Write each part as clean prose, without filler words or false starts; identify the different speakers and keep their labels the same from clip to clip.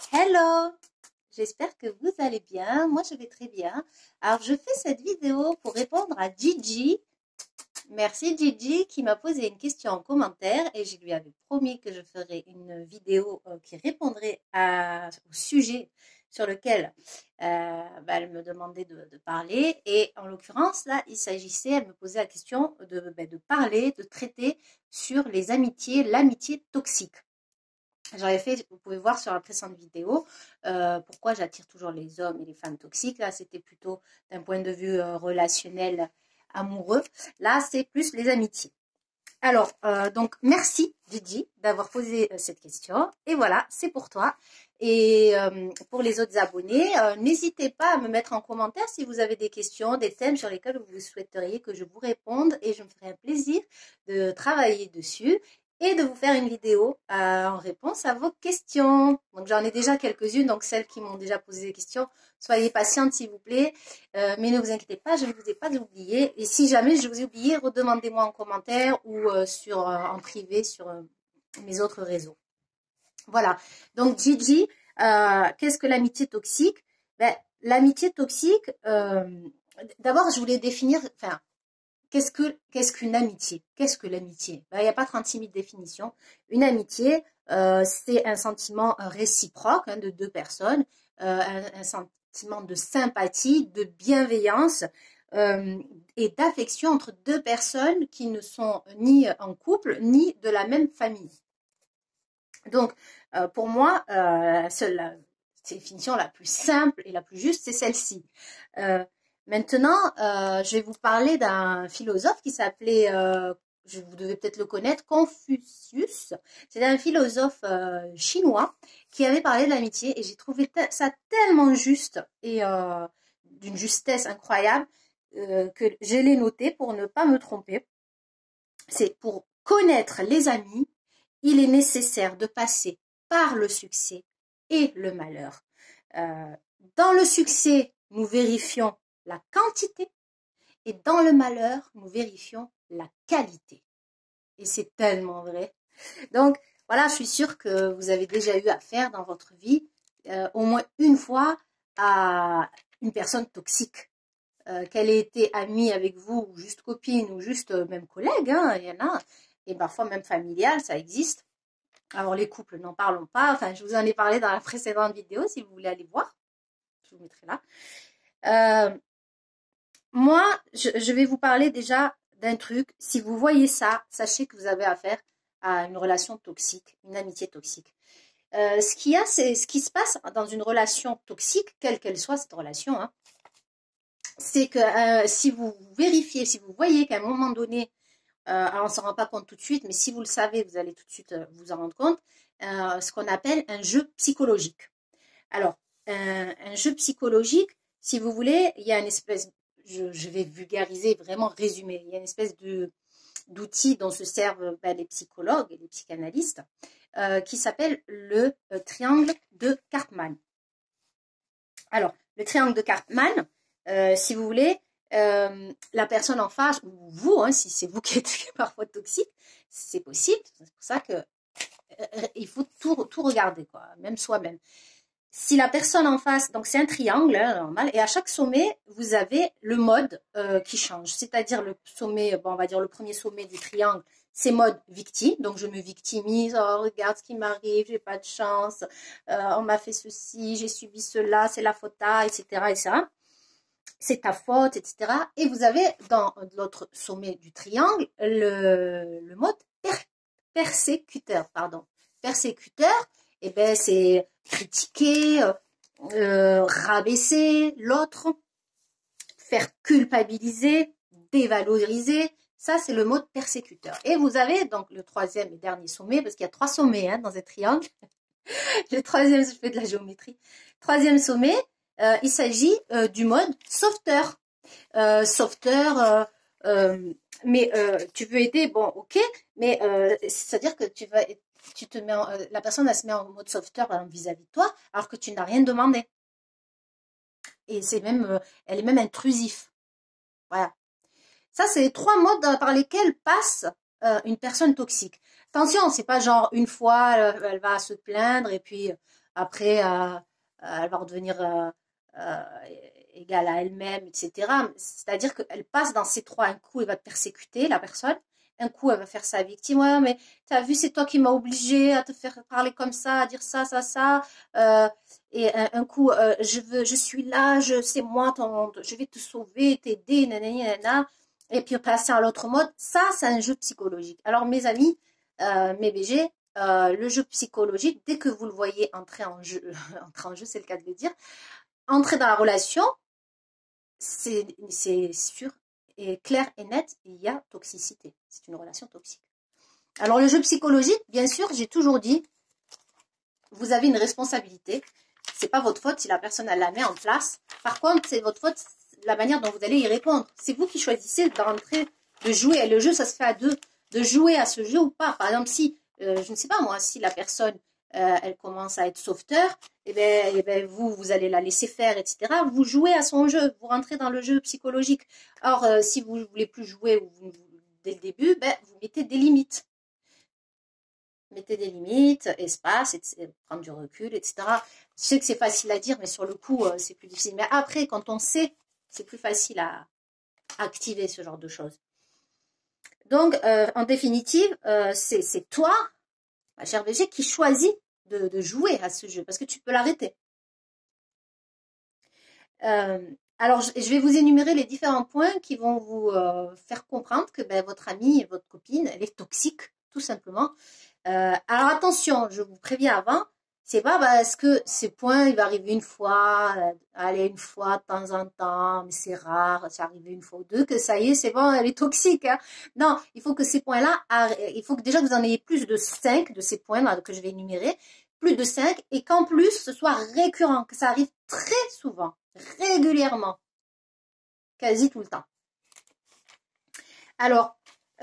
Speaker 1: Hello, j'espère que vous allez bien. Moi, je vais très bien. Alors, je fais cette vidéo pour répondre à Gigi. Merci Gigi qui m'a posé une question en commentaire et je lui avais promis que je ferais une vidéo qui répondrait au sujet sur lequel elle me demandait de parler. Et en l'occurrence, là, il s'agissait, elle me posait la question de parler, de traiter sur les amitiés, l'amitié toxique. J'avais fait, vous pouvez voir sur la précédente vidéo, pourquoi j'attire toujours les hommes et les femmes toxiques. Là, c'était plutôt d'un point de vue relationnel, amoureux. Là, c'est plus les amitiés. Alors, donc, merci Gigi d'avoir posé cette question. Et voilà, c'est pour toi. Et pour les autres abonnés, n'hésitez pas à me mettre en commentaire si vous avez des questions, des thèmes sur lesquels vous souhaiteriez que je vous réponde. Et je me ferai un plaisir de travailler dessus et de vous faire une vidéo en réponse à vos questions. Donc, j'en ai déjà quelques-unes, donc celles qui m'ont déjà posé des questions, soyez patientes s'il vous plaît. Mais ne vous inquiétez pas, je ne vous ai pas oublié. Et si jamais je vous ai oublié, redemandez-moi en commentaire ou en privé sur mes autres réseaux. Voilà. Donc, Gigi, qu'est-ce que l'amitié toxique? L'amitié toxique, d'abord, je voulais définir, enfin, qu'est-ce qu'une amitié? Qu'est-ce que l'amitié? Il n'y a pas 36 000 définitions. Une amitié, c'est un sentiment réciproque de deux personnes, un sentiment de sympathie, de bienveillance et d'affection entre deux personnes qui ne sont ni en couple, ni de la même famille. Donc, pour moi, la définition la plus simple et la plus juste, c'est celle-ci. Maintenant, je vais vous parler d'un philosophe qui s'appelait, vous devez peut-être le connaître, Confucius. C'est un philosophe chinois qui avait parlé de l'amitié et j'ai trouvé ça tellement juste et d'une justesse incroyable que je l'ai noté pour ne pas me tromper. C'est pour connaître les amis, il est nécessaire de passer par le succès et le malheur. Dans le succès, nous vérifions la quantité et dans le malheur, nous vérifions la qualité. Et c'est tellement vrai. Donc, voilà, je suis sûre que vous avez déjà eu affaire dans votre vie au moins une fois à une personne toxique. Qu'elle ait été amie avec vous, ou juste copine, ou juste même collègue, hein, il y en a, et parfois même familiale, ça existe. Alors les couples, n'en parlons pas, enfin je vous en ai parlé dans la précédente vidéo, si vous voulez aller voir, je vous mettrai là. Moi, je vais vous parler déjà d'un truc, si vous voyez ça, sachez que vous avez affaire à une relation toxique, une amitié toxique. Ce qu'il y a, c'est ce qui se passe dans une relation toxique, quelle qu'elle soit cette relation, hein, c'est que si vous vérifiez, si vous voyez qu'à un moment donné, alors on ne s'en rend pas compte tout de suite, mais si vous le savez, vous allez tout de suite vous en rendre compte, ce qu'on appelle un jeu psychologique. Alors, un jeu psychologique, si vous voulez, il y a une espèce, je vais vulgariser, vraiment résumer, il y a une espèce d'outil dont se servent les psychologues et les psychanalystes, qui s'appelle le triangle de Karpman. Alors, le triangle de Karpman, si vous voulez, la personne en face, ou vous, hein, si c'est vous qui êtes parfois toxique, c'est possible. C'est pour ça que il faut tout regarder, quoi, même soi-même. Si la personne en face, donc c'est un triangle, hein, normal, et à chaque sommet, vous avez le mode qui change. C'est-à-dire le sommet, bon, on va dire le premier sommet du triangle, c'est mode victime, donc je me victimise, oh regarde ce qui m'arrive, j'ai pas de chance, on m'a fait ceci, j'ai subi cela, c'est la faute à, etc., etc. C'est ta faute, etc. Et vous avez dans l'autre sommet du triangle le mode persécuteur, pardon. Persécuteur, et ben c'est critiquer, rabaisser l'autre, faire culpabiliser, dévaloriser. Ça, c'est le mode persécuteur. Et vous avez donc le troisième et dernier sommet, parce qu'il y a 3 sommets hein, dans un triangle. Le troisième, je fais de la géométrie. Troisième sommet, il s'agit du mode sauveteur. Sauveteur, mais tu veux aider, bon, ok, mais c'est-à-dire que tu te mets la personne, elle se met en mode sauveteur vis-à-vis de toi, alors que tu n'as rien demandé. Et c'est même, elle est même intrusif. Voilà. Ça, c'est les 3 modes par lesquels passe une personne toxique. Attention, c'est pas genre une fois, elle va se plaindre et puis après, elle va redevenir euh, égale à elle-même, etc. C'est-à-dire qu'elle passe dans ces trois. Un coup, elle va te persécuter, la personne. Un coup, elle va faire sa victime. Ouais, mais t'as vu, c'est toi qui m'as obligé à te faire parler comme ça, à dire ça, ça, ça. Euh, et un coup, je suis là, c'est moi, je vais te sauver, t'aider, nanani, nanana. Et puis passer à l'autre mode. Ça, c'est un jeu psychologique. Alors, mes amis, mes BG, le jeu psychologique, dès que vous le voyez entrer en jeu, entrer en jeu, c'est le cas de le dire, entrer dans la relation, c'est sûr et clair et net, il y a toxicité. C'est une relation toxique. Alors le jeu psychologique, bien sûr, j'ai toujours dit, vous avez une responsabilité. C'est pas votre faute si la personne elle la met en place. Par contre, c'est votre faute la manière dont vous allez y répondre. C'est vous qui choisissez d'entrer, de jouer. Et le jeu, ça se fait à deux. De jouer à ce jeu ou pas. Par exemple, si, je ne sais pas moi, si la personne, elle commence à être sauveteur, et ben vous allez la laisser faire, etc. Vous jouez à son jeu. Vous rentrez dans le jeu psychologique. Or, si vous ne voulez plus jouer dès le début, ben, vous mettez des limites. Mettez des limites, espace, prendre du recul, etc. Je sais que c'est facile à dire, mais sur le coup, c'est plus difficile. Mais après, quand on sait, c'est plus facile à activer ce genre de choses. Donc, en définitive, c'est toi, ma chère VG, qui choisis de jouer à ce jeu, parce que tu peux l'arrêter. Alors, je vais vous énumérer les différents points qui vont vous faire comprendre que ben, votre amie, votre copine, elle est toxique, tout simplement. Alors attention, je vous préviens avant, c'est pas parce que ces points, il va arriver une fois, aller une fois de temps en temps, mais c'est rare, c'est arrivé une fois ou deux, que ça y est, c'est bon, elle est toxique. Hein. Non, il faut que ces points-là, il faut que déjà que vous en ayez plus de 5 de ces points-là que je vais énumérer, plus de 5, et qu'en plus, ce soit récurrent, que ça arrive très souvent, régulièrement, quasi tout le temps. Alors,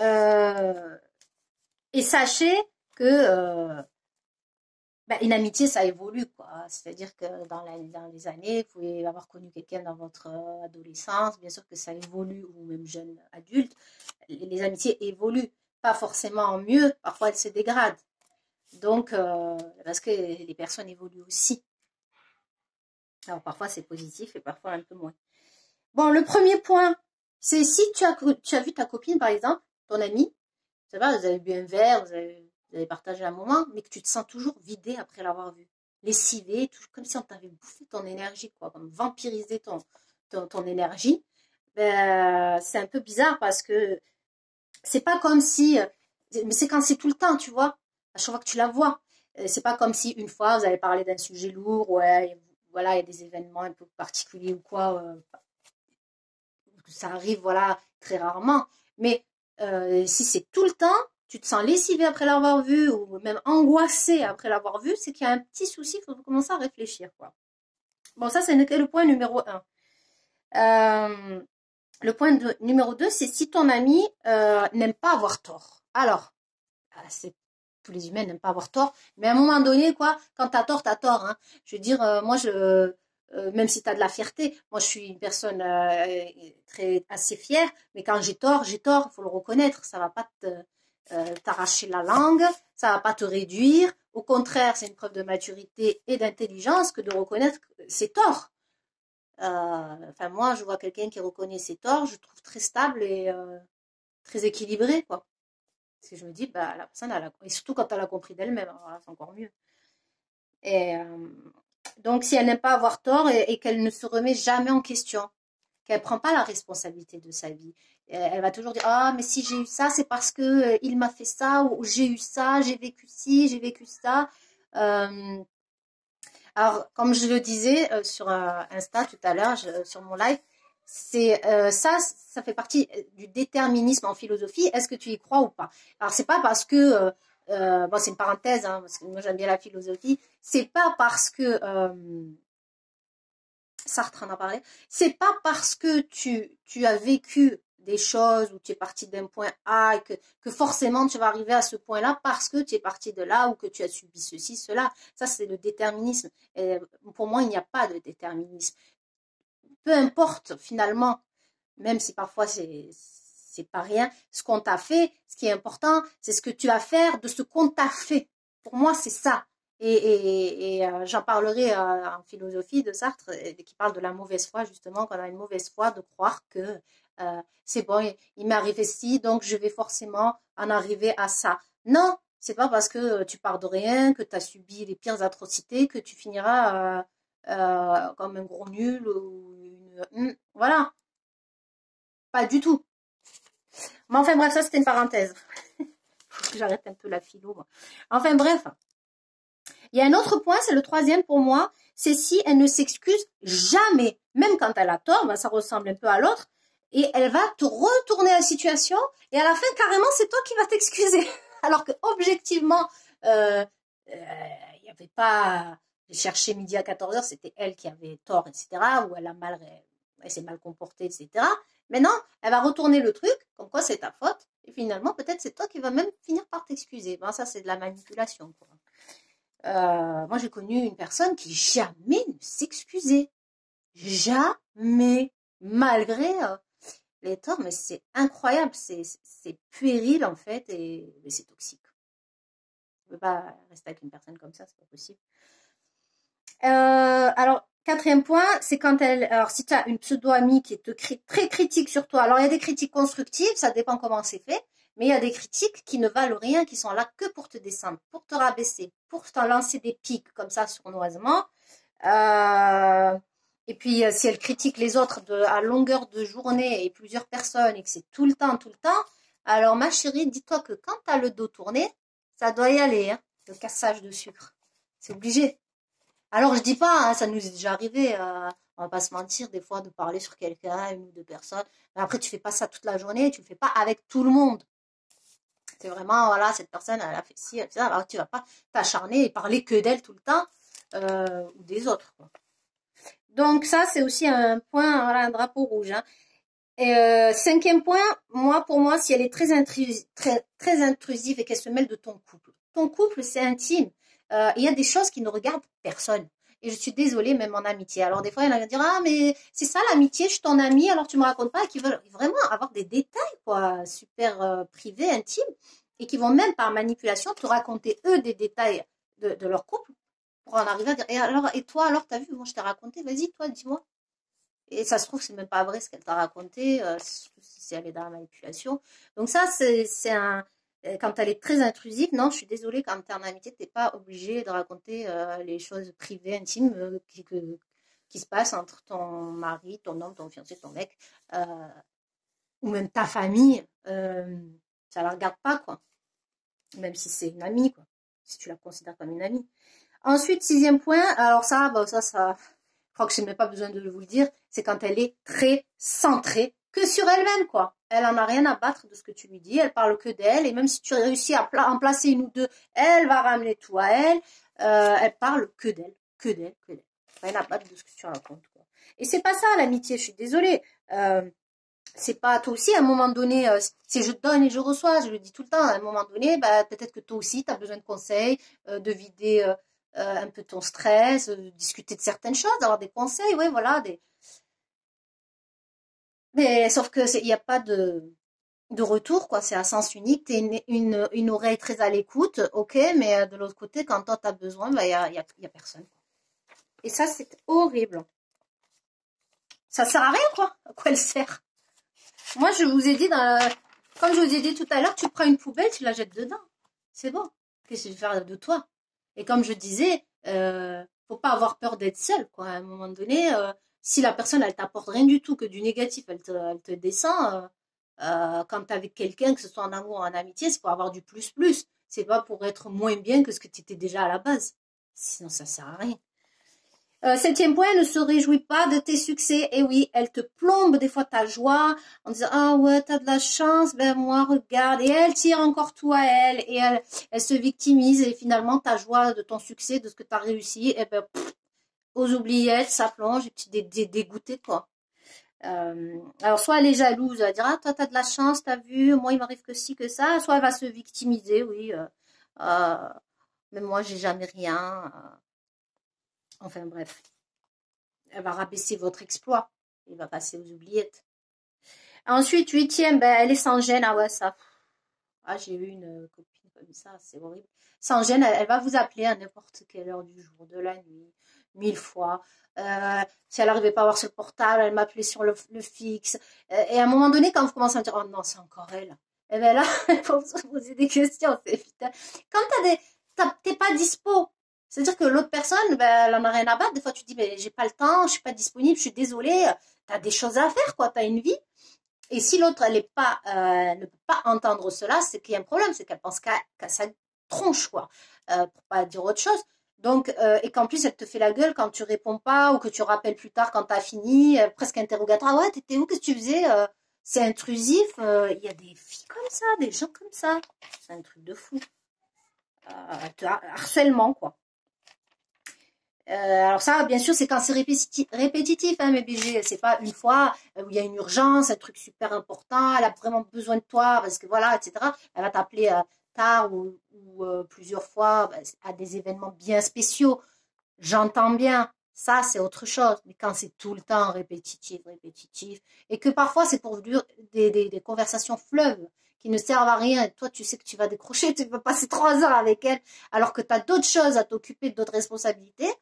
Speaker 1: et sachez que une amitié, ça évolue, quoi. C'est-à-dire que dans les années, vous pouvez avoir connu quelqu'un dans votre adolescence, bien sûr que ça évolue, ou même jeune adulte. Les amitiés évoluent, pas forcément en mieux, parfois elles se dégradent. Donc, parce que les personnes évoluent aussi. Alors parfois c'est positif et parfois un peu moins. Bon, le premier point, c'est si tu as vu ta copine, par exemple, ton amie, ça va, vous avez bu un verre, vous avez partagé un moment, mais que tu te sens toujours vidé après l'avoir vu. Lessivé, comme si on t'avait bouffé ton énergie, quoi, comme vampirisé ton énergie. Ben, c'est un peu bizarre parce que c'est pas comme si, mais c'est quand c'est tout le temps, tu vois, à chaque fois que tu la vois. C'est pas comme si une fois vous avez parlé d'un sujet lourd, ouais, voilà, il y a des événements un peu particuliers ou quoi, ça arrive, voilà, très rarement. Mais si c'est tout le temps, tu te sens lessivé après l'avoir vu ou même angoissé après l'avoir vu, c'est qu'il y a un petit souci, il faut commencer à réfléchir, quoi. Bon, ça, c'est le point numéro 1. Le point numéro 2, c'est si ton ami n'aime pas avoir tort. Alors, tous les humains n'aiment pas avoir tort, mais à un moment donné, quoi, quand t'as tort, t'as tort. Hein. Je veux dire, moi, même si tu as de la fierté, moi je suis une personne assez fière, mais quand j'ai tort, il faut le reconnaître, ça va pas t'arracher la langue, ça va pas te réduire, au contraire, c'est une preuve de maturité et d'intelligence que de reconnaître ses torts. Enfin, moi, je vois quelqu'un qui reconnaît ses torts, je trouve très stable et très équilibré, quoi. Parce que je me dis, bah, la personne, et surtout quand elle a compris d'elle-même, c'est encore mieux. Et donc, si elle n'aime pas avoir tort et qu'elle ne se remet jamais en question, qu'elle ne prend pas la responsabilité de sa vie, elle va toujours dire, ah, mais si j'ai eu ça, c'est parce que il m'a fait ça, ou j'ai eu ça, j'ai vécu ci, j'ai vécu ça. Alors, comme je le disais sur Insta tout à l'heure, sur mon live, c'est ça fait partie du déterminisme en philosophie. Est-ce que tu y crois ou pas? Alors, c'est pas parce que bon, c'est une parenthèse, hein, parce que moi j'aime bien la philosophie. C'est pas parce que Sartre en a parlé. C'est pas parce que tu as vécu des choses où tu es parti d'un point A et que forcément tu vas arriver à ce point-là parce que tu es parti de là ou que tu as subi ceci, cela. Ça, c'est le déterminisme. Et pour moi, il n'y a pas de déterminisme. Peu importe, finalement, même si parfois c'est pas rien, ce qu'on t'a fait, ce qui est important, c'est ce que tu vas faire de ce qu'on t'a fait. Pour moi, c'est ça. J'en parlerai en philosophie de Sartre, qui parle de la mauvaise foi, justement, qu'on a une mauvaise foi de croire que c'est bon, il m'est arrivé ci, donc je vais forcément en arriver à ça. Non, c'est pas parce que tu pars de rien, que tu as subi les pires atrocités, que tu finiras comme un gros nul ou voilà, pas du tout. Mais enfin bref, ça c'était une parenthèse. Faut que j'arrête un peu la philo, moi. Enfin bref. Il y a un autre point, c'est le troisième pour moi, c'est si elle ne s'excuse jamais, même quand elle a tort, ben ça ressemble un peu à l'autre, et elle va te retourner la situation, et à la fin, carrément, c'est toi qui vas t'excuser. Alors que objectivement, il n'y avait pas... J'ai cherché midi à 14h, c'était elle qui avait tort, etc., ou elle s'est mal comportée, etc. Mais non, elle va retourner le truc, comme quoi c'est ta faute, et finalement, peut-être c'est toi qui vas même finir par t'excuser. Ben, ça, c'est de la manipulation, quoi. Moi, j'ai connu une personne qui jamais ne s'excusait. Jamais. Malgré les torts, mais c'est incroyable. C'est puéril, en fait, et c'est toxique. Je ne peux pas rester avec une personne comme ça, c'est pas possible. Alors, quatrième point, c'est quand elle... Alors, si tu as une pseudo-amie qui est très critique sur toi, alors il y a des critiques constructives, ça dépend comment c'est fait, mais il y a des critiques qui ne valent rien, qui sont là que pour te descendre, pour te rabaisser, pour t'en lancer des pics comme ça sournoisement. Et puis, si elle critique les autres à longueur de journée et plusieurs personnes et que c'est tout le temps, alors ma chérie, dis-toi que quand tu as le dos tourné, ça doit y aller, hein, le cassage de sucre. C'est obligé. Alors, je dis pas, hein, ça nous est déjà arrivé, on va pas se mentir, des fois, de parler sur quelqu'un, une ou deux personnes. Mais après, tu fais pas ça toute la journée, tu le fais pas avec tout le monde. C'est vraiment, voilà, cette personne, elle a fait ci, elle a fait ça. Alors, tu vas pas t'acharner et parler que d'elle tout le temps, ou des autres, quoi. Donc, ça, c'est aussi un point, voilà, un drapeau rouge, hein. Et cinquième point, pour moi, si elle est très intrusive et qu'elle se mêle de ton couple. Ton couple, c'est intime. Il y a des choses qui ne regardent personne. Et je suis désolée, même en amitié. Alors, des fois, il y en a qui vont dire, ah, mais c'est ça l'amitié, je suis ton amie, alors tu me racontes pas, et qui veulent vraiment avoir des détails, quoi, super privés, intimes, et qui vont même par manipulation te raconter, eux, des détails de leur couple, pour en arriver à dire, et toi, alors, t'as vu, moi, je t'ai raconté, vas-y, toi, dis-moi. Et ça se trouve, c'est même pas vrai ce qu'elle t'a raconté, si elle est dans la manipulation. Donc ça, c'est un... Quand elle est très intrusive, non, je suis désolée, quand tu es en amitié, tu n'es pas obligé de raconter les choses privées, intimes, qui se passent entre ton mari, ton homme, ton fiancé, ton mec, ou même ta famille. Ça ne la regarde pas, quoi. Même si c'est une amie, quoi. Si tu la considères comme une amie. Ensuite, sixième point, alors ça, je crois que je n'ai même pas besoin de vous le dire, c'est quand elle est très centrée que sur elle-même, quoi. Elle en a rien à battre de ce que tu lui dis, elle parle que d'elle, et même si tu réussis à en placer une ou deux, elle va ramener tout à elle, elle parle que d'elle, que d'elle, que d'elle. Rien à battre de ce que tu racontes, quoi. Et c'est pas ça l'amitié, je suis désolée. C'est pas toi aussi à un moment donné, c'est je donne et je reçois, je le dis tout le temps, à un moment donné, bah, peut-être que toi aussi tu as besoin de conseils, de vider un peu ton stress, discuter de certaines choses, d'avoir des conseils, ouais, voilà, mais sauf que il n'y a pas de retour, quoi, c'est à sens unique, t'es une oreille très à l'écoute, ok, mais de l'autre côté, quand toi t'as besoin, bah, y a personne. Et ça, c'est horrible. Ça sert à rien, quoi. À quoi elle sert? Moi, je vous ai dit, comme je vous ai dit tout à l'heure, tu prends une poubelle, tu la jettes dedans. C'est bon. Qu'est-ce que tu veux faire de toi? Et comme je disais, faut pas avoir peur d'être seule, quoi. À un moment donné, si la personne, elle t'apporte rien du tout, que du négatif, elle te descend, quand t'es avec quelqu'un, que ce soit en amour ou en amitié, c'est pour avoir du plus. C'est pas pour être moins bien que ce que tu étais déjà à la base. Sinon, ça sert à rien. Septième point, ne se réjouit pas de tes succès. Et oui, elle te plombe des fois ta joie en disant ah ouais t'as de la chance, ben moi regarde, et elle tire encore tout à elle et elle se victimise et finalement ta joie de ton succès, de ce que tu as réussi, et ben aux oubliettes, ça plonge et tu es dégoûté, quoi. Alors soit elle est jalouse, elle va dire ah toi t'as de la chance, t'as vu, moi il m'arrive que ci que ça, soit elle va se victimiser, oui, euh, mais moi j'ai jamais rien. Enfin bref. Elle va rabaisser votre exploit. Il va passer aux oubliettes. Ensuite, huitième, ben, elle est sans gêne. Ah ouais, ça. Ah, j'ai eu une copine. comme ça, c'est horrible. Sans gêne, elle va vous appeler à n'importe quelle heure du jour, de la nuit, 1000 fois. Si elle n'arrivait pas à voir sur le portable, elle m'appelait sur le fixe. Et à un moment donné, quand vous commencez à dire, oh non, c'est encore elle. Et bien là, il faut se poser des questions. Putain. Quand t'es pas dispo, c'est-à-dire que l'autre personne, ben, elle en a rien à battre. Des fois, tu dis, ben, j'ai pas le temps, je suis pas disponible, je suis désolée. T'as des choses à faire, quoi. T'as une vie. Et si l'autre, elle est pas, ne peut pas entendre cela, c'est qu'il y a un problème, c'est qu'elle pense qu'à sa tronche, quoi, pour pas dire autre chose. Donc, et qu'en plus, elle te fait la gueule quand tu réponds pas ou que tu rappelles plus tard quand t'as fini, presque interrogatoire. Ouais, t'étais où? Qu'est-ce que tu faisais? C'est intrusif. Il y a des filles comme ça, des gens comme ça. C'est un truc de fou. Harcèlement, quoi. Alors ça, bien sûr, c'est quand c'est répétitif, hein, mes BG. C'est pas une fois où il y a une urgence, un truc super important, elle a vraiment besoin de toi, parce que voilà, etc. Elle va t'appeler tard ou plusieurs fois à des événements bien spéciaux. J'entends bien, ça c'est autre chose. Mais quand c'est tout le temps répétitif, et que parfois c'est pour des conversations fleuves qui ne servent à rien, et toi tu sais que tu vas décrocher, tu vas passer 3 heures avec elle, alors que tu as d'autres choses à t'occuper, d'autres responsabilités,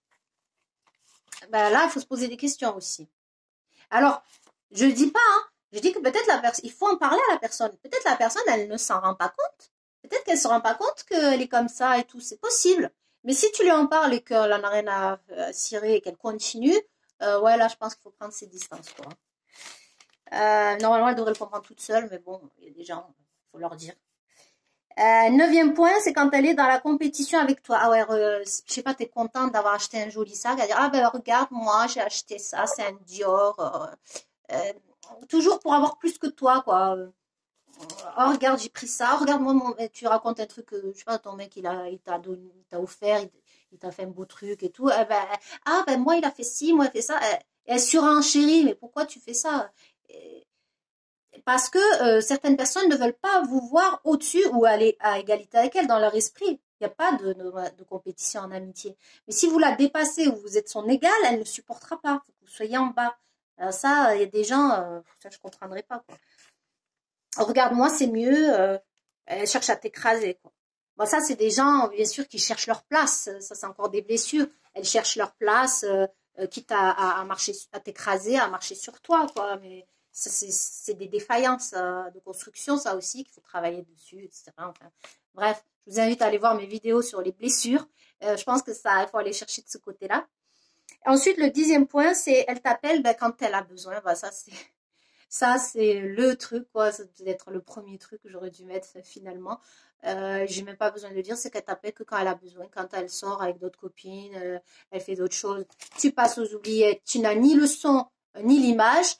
Speaker 1: ben là, il faut se poser des questions aussi. Alors, je dis pas, hein, je dis que peut-être la personne, il faut en parler à la personne. Peut-être la personne, elle ne s'en rend pas compte. Peut-être qu'elle ne se rend pas compte qu'elle est comme ça et tout. C'est possible. Mais si tu lui en parles et qu'elle en a rien à cirer et qu'elle continue, ouais, là, je pense qu'il faut prendre ses distances, quoi. Normalement, elle devrait le comprendre toute seule, mais bon, il y a des gens, il faut leur dire. 9e point, c'est quand elle est dans la compétition avec toi. Ah ouais, je sais pas, t'es contente d'avoir acheté un joli sac, à dire, ah ben regarde, moi j'ai acheté ça, c'est un Dior. Toujours pour avoir plus que toi, quoi. Oh regarde, j'ai pris ça. Oh, regarde-moi, tu racontes un truc, je sais pas, ton mec il t'a offert, il t'a fait un beau truc et tout. Ah ben moi il a fait ci, moi il a fait ça. Elle surenchérit, mais pourquoi tu fais ça? Parce que certaines personnes ne veulent pas vous voir au-dessus ou aller à égalité avec elles dans leur esprit. Il n'y a pas de compétition en amitié. Mais si vous la dépassez ou vous êtes son égal, elle ne supportera pas. Faut que vous soyez en bas. Alors ça, il y a des gens, ça je ne comprendrai pas, quoi. Oh, regarde-moi, c'est mieux. Elle cherche à t'écraser, quoi. Bon, ça, c'est des gens, bien sûr, qui cherchent leur place. Ça, c'est encore des blessures. Elles cherchent leur place, quitte à marcher, à t'écraser, à marcher sur toi, quoi. Mais c'est des défaillances de construction, ça aussi, qu'il faut travailler dessus, etc. Enfin, bref, je vous invite à aller voir mes vidéos sur les blessures. Je pense que ça, il faut aller chercher de ce côté-là. Ensuite, le 10e point, c'est elle t'appelle quand elle a besoin. Ben, ça, c'est le truc, quoi. Ça doit être le premier truc que j'aurais dû mettre finalement. J'ai même pas besoin de le dire, c'est qu'elle t'appelle que quand elle a besoin, quand elle sort avec d'autres copines, elle fait d'autres choses. Tu passes aux oubliettes, tu n'as ni le son ni l'image.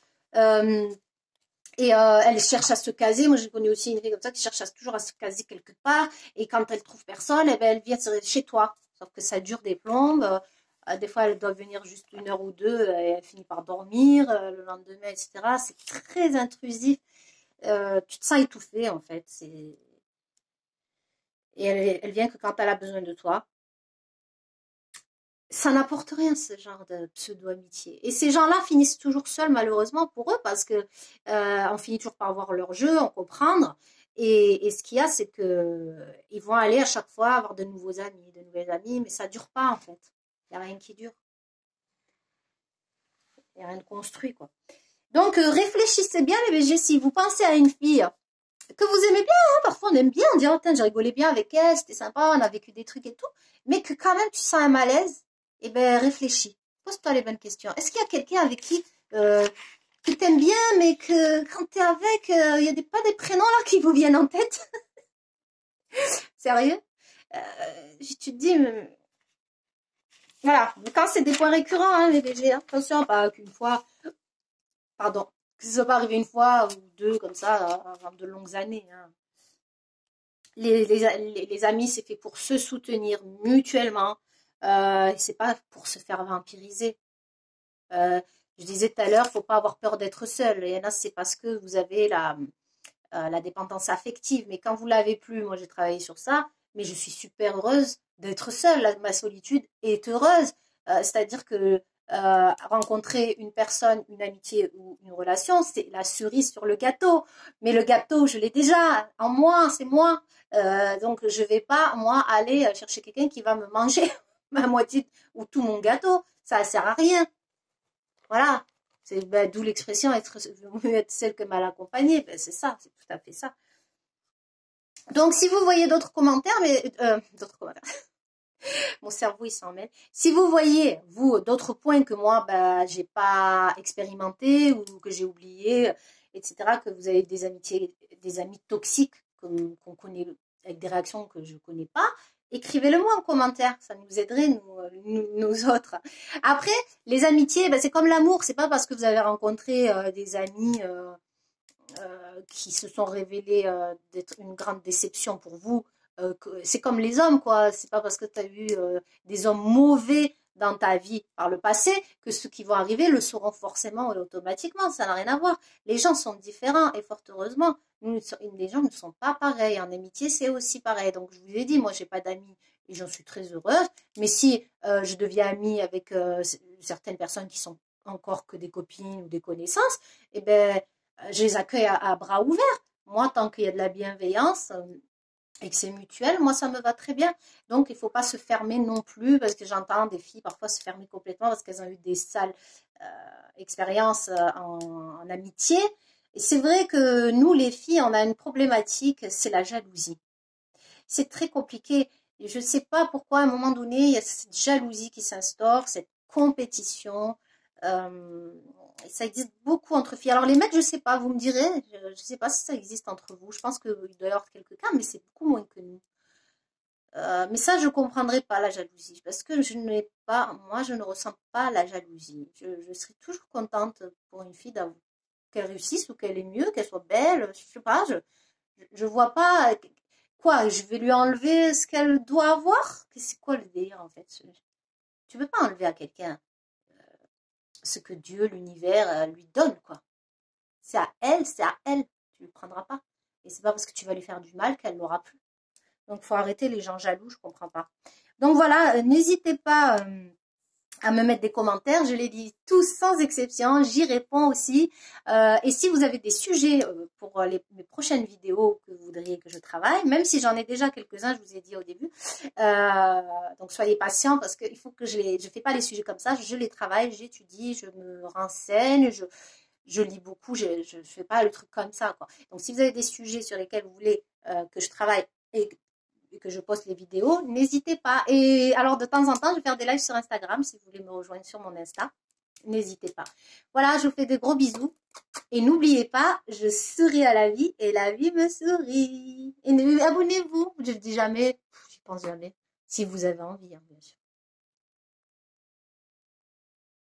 Speaker 1: Elle cherche à se caser. Moi, j'ai connu aussi une fille comme ça qui cherche toujours à se caser quelque part. Et quand elle trouve personne, eh ben, elle vient chez toi. Sauf que ça dure des plombes. Des fois, elle doit venir juste 1 heure ou 2 et elle finit par dormir le lendemain, etc. C'est très intrusif. Tu te sens étouffé, en fait. Et elle vient que quand elle a besoin de toi. Ça n'apporte rien, ce genre de pseudo-amitié. Et ces gens-là finissent toujours seuls, malheureusement, pour eux, parce que on finit toujours par voir leur jeu, en comprendre. Et ce qu'il y a, c'est que ils vont aller à chaque fois avoir de nouveaux amis, de nouvelles amies, mais ça dure pas, en fait. Il n'y a rien qui dure. Il n'y a rien de construit, quoi. Donc, réfléchissez bien, les BG, si vous pensez à une fille que vous aimez bien, hein, parfois on aime bien, on dit, oh, j'ai rigolé bien avec elle, c'était sympa, on a vécu des trucs et tout, mais que quand même tu sens un malaise, eh ben réfléchis, pose-toi les bonnes questions. Est-ce qu'il y a quelqu'un avec qui que t'aimes bien, mais que quand t'es avec, il y a pas des prénoms là qui vous viennent en tête? Sérieux? Tu te dis, voilà, quand c'est des points récurrents, hein, les BG, hein, attention, pas qu'une fois, pardon, que ce soit pas arrivé une fois ou deux comme ça, avant de longues années, hein. Les amis, c'est fait pour se soutenir mutuellement. C'est pas pour se faire vampiriser. Je disais tout à l'heure, faut pas avoir peur d'être seul. Il y en a, c'est parce que vous avez la dépendance affective. Mais quand vous l'avez plus, moi j'ai travaillé sur ça, mais je suis super heureuse d'être seule. Ma solitude est heureuse. C'est-à-dire que rencontrer une personne, une amitié ou une relation, c'est la cerise sur le gâteau. Mais le gâteau, je l'ai déjà en moi, c'est moi. Donc, je vais pas, moi, aller chercher quelqu'un qui va me manger ma moitié ou tout mon gâteau. Ça sert à rien. Voilà. C'est ben, d'où l'expression être mieux être seul que mal accompagné. Ben, c'est ça, c'est tout à fait ça. Donc, si vous voyez d'autres commentaires, mais d'autres commentaires, mon cerveau il s'en mêle. Si vous voyez vous d'autres points que moi, ben, j'ai pas expérimenté ou que j'ai oublié, etc., que vous avez des amitiés, des amis toxiques qu'on connaît avec des réactions que je connais pas, écrivez-le-moi en commentaire, ça nous aiderait nous autres. Après, les amitiés, ben, c'est comme l'amour, c'est pas parce que vous avez rencontré des amis qui se sont révélés d'être une grande déception pour vous. C'est comme les hommes, quoi. C'est pas parce que tu as eu des hommes mauvais dans ta vie par le passé que ceux qui vont arriver le seront forcément et automatiquement. Ça n'a rien à voir. Les gens sont différents et fort heureusement, les gens ne sont pas pareils. En amitié, c'est aussi pareil. Donc, je vous ai dit, moi, j'ai pas d'amis et j'en suis très heureuse. Mais si je deviens amie avec certaines personnes qui sont encore que des copines ou des connaissances, eh ben, je les accueille à bras ouverts. Moi, tant qu'il y a de la bienveillance et que c'est mutuel, moi, ça me va très bien. Donc, il ne faut pas se fermer non plus, parce que j'entends des filles parfois se fermer complètement parce qu'elles ont eu des sales expériences en amitié. Et c'est vrai que nous, les filles, on a une problématique, c'est la jalousie. C'est très compliqué. Et je ne sais pas pourquoi, à un moment donné, il y a cette jalousie qui s'instaure, cette compétition. Ça existe beaucoup entre filles. Alors les mecs, je sais pas, vous me direz, je ne sais pas si ça existe entre vous. Je pense qu'il doit y avoir quelques cas, mais c'est beaucoup moins que nous. Mais ça, je ne comprendrai pas la jalousie, parce que je n'ai pas, moi, je ne ressens pas la jalousie. Je serais toujours contente pour une fille qu'elle réussisse ou qu'elle est mieux, qu'elle soit belle. Je sais pas, je vois pas quoi. Je vais lui enlever ce qu'elle doit avoir. C'est quoi le délire en fait? Tu peux pas enlever à quelqu'un ce que Dieu, l'univers lui donne, quoi. C'est à elle, c'est à elle. Tu ne le prendras pas. Et c'est pas parce que tu vas lui faire du mal qu'elle l'aura plus. Donc, il faut arrêter les gens jaloux, je comprends pas. Donc voilà, n'hésitez pas à me mettre des commentaires. Je les lis tous sans exception. J'y réponds aussi. Et si vous avez des sujets pour mes prochaines vidéos que vous voudriez que je travaille, même si j'en ai déjà quelques-uns, je vous ai dit au début. Donc soyez patients parce qu'il faut que je fais pas les sujets comme ça. Je les travaille, j'étudie, je me renseigne, je lis beaucoup. Je fais pas le truc comme ça, quoi. Donc si vous avez des sujets sur lesquels vous voulez que je travaille et que je poste les vidéos, n'hésitez pas. Et alors, de temps en temps, je vais faire des lives sur Instagram, si vous voulez me rejoindre sur mon Insta. N'hésitez pas. Voilà, je vous fais de gros bisous. Et n'oubliez pas, je souris à la vie et la vie me sourit. Et abonnez-vous. Je ne dis jamais, j'y pense jamais. Si vous avez envie, hein, bien sûr.